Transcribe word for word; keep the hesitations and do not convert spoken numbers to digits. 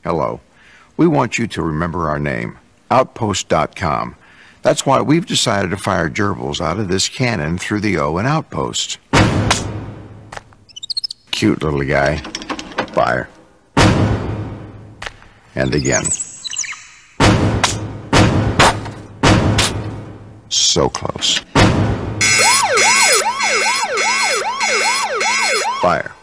Hello. We want you to remember our name, Outpost dot com. That's why we've decided to fire Gerbils out of this cannon through the O in Outpost. Cute little guy. Fire. And again. So close. Fire.